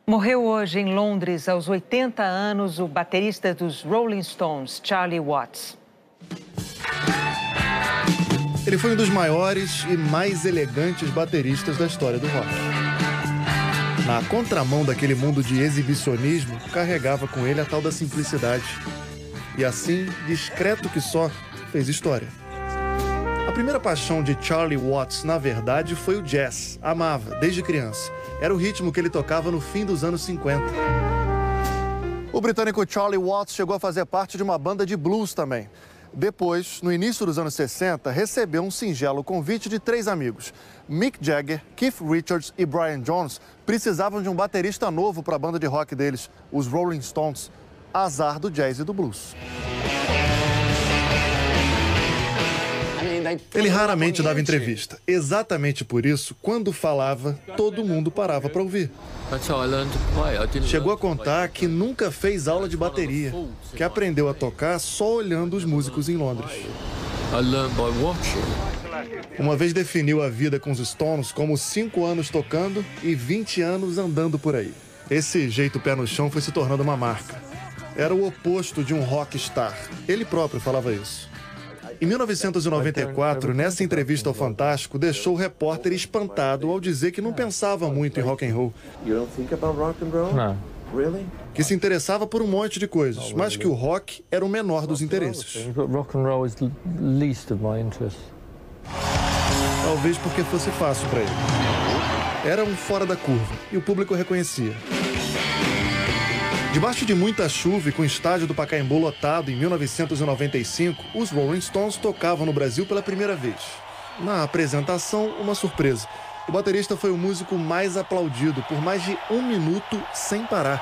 Morreu hoje em Londres, aos 80 anos, o baterista dos Rolling Stones, Charlie Watts. Ele foi um dos maiores e mais elegantes bateristas da história do rock. Na contramão daquele mundo de exibicionismo, carregava com ele a tal da simplicidade. E assim, discreto que só, fez história. A primeira paixão de Charlie Watts, na verdade, foi o jazz. Amava, desde criança. Era o ritmo que ele tocava no fim dos anos 50. O britânico Charlie Watts chegou a fazer parte de uma banda de blues também. Depois, no início dos anos 60, recebeu um singelo convite de 3 amigos. Mick Jagger, Keith Richards e Brian Jones precisavam de um baterista novo para a banda de rock deles, os Rolling Stones. Azar do jazz e do blues. Ele raramente dava entrevista. Exatamente por isso, quando falava, todo mundo parava para ouvir. Chegou a contar que nunca fez aula de bateria, que aprendeu a tocar só olhando os músicos em Londres. Uma vez definiu a vida com os Stones como 5 anos tocando e 20 anos andando por aí. Esse jeito pé no chão foi se tornando uma marca. Era o oposto de um rockstar. Ele próprio falava isso. Em 1994, nessa entrevista ao Fantástico, deixou o repórter espantado ao dizer que não pensava muito em rock and roll. Não. Que se interessava por um monte de coisas, mas que o rock era o menor dos interesses. Rock and roll is the least of my interests. Talvez porque fosse fácil para ele. Era um fora da curva e o público reconhecia. Debaixo de muita chuva e com o estádio do Pacaembu lotado em 1995, os Rolling Stones tocavam no Brasil pela primeira vez. Na apresentação, uma surpresa. O baterista foi o músico mais aplaudido por mais de 1 minuto sem parar.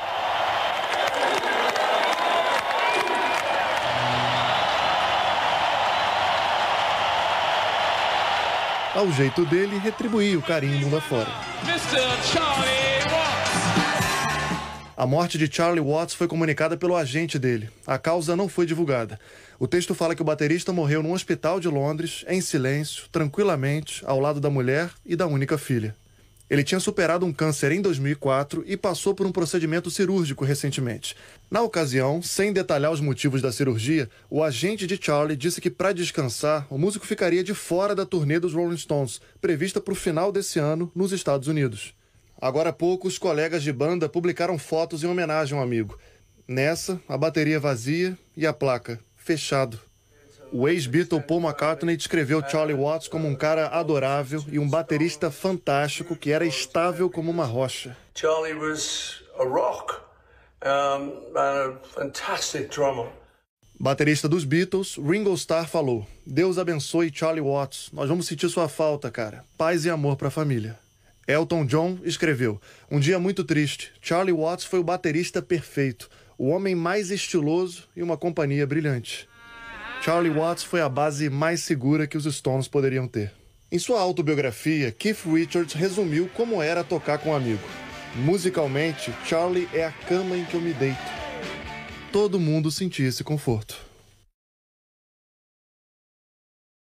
Ao jeito dele, retribuía o carinho mundo afora. A morte de Charlie Watts foi comunicada pelo agente dele. A causa não foi divulgada. O texto fala que o baterista morreu num hospital de Londres, em silêncio, tranquilamente, ao lado da mulher e da única filha. Ele tinha superado um câncer em 2004 e passou por um procedimento cirúrgico recentemente. Na ocasião, sem detalhar os motivos da cirurgia, o agente de Charlie disse que, para descansar, o músico ficaria de fora da turnê dos Rolling Stones, prevista para o final desse ano nos Estados Unidos. Agora há pouco, os colegas de banda publicaram fotos em homenagem ao amigo. Nessa, a bateria vazia e a placa, fechado. O ex-Beatle Paul McCartney descreveu Charlie Watts como um cara adorável e um baterista fantástico que era estável como uma rocha. Charlie was a rock and a fantastic drummer. Baterista dos Beatles, Ringo Starr falou: "Deus abençoe Charlie Watts. Nós vamos sentir sua falta, cara. Paz e amor para a família." Elton John escreveu: "Um dia muito triste. Charlie Watts foi o baterista perfeito, o homem mais estiloso e uma companhia brilhante." Charlie Watts foi a base mais segura que os Stones poderiam ter. Em sua autobiografia, Keith Richards resumiu como era tocar com um amigo. "Musicalmente, Charlie é a cama em que eu me deito." Todo mundo sentia esse conforto.